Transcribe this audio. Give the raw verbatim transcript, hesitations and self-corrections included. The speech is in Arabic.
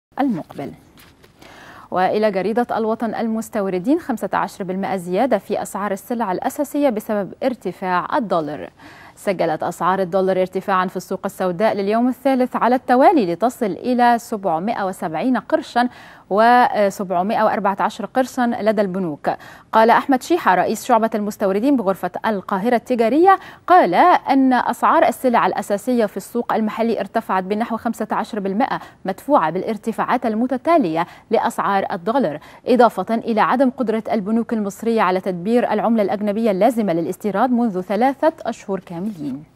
المقبل. وإلى جريدة الوطن، المستوردين خمسة عشر بالمئة زيادة في أسعار السلع الأساسية بسبب ارتفاع الدولار. سجلت أسعار الدولار ارتفاعا في السوق السوداء لليوم الثالث على التوالي لتصل إلى سبعمئة وسبعين قرشا وسبعمئة وأربعة عشر قرشا لدى البنوك. قال أحمد شيحة رئيس شعبة المستوردين بغرفة القاهرة التجارية، قال أن أسعار السلع الأساسية في السوق المحلي ارتفعت بنحو خمسة عشر بالمئة مدفوعة بالارتفاعات المتتالية لأسعار الدولار، إضافة إلى عدم قدرة البنوك المصرية على تدبير العملة الأجنبية اللازمة للاستيراد منذ ثلاثة أشهر كاملين.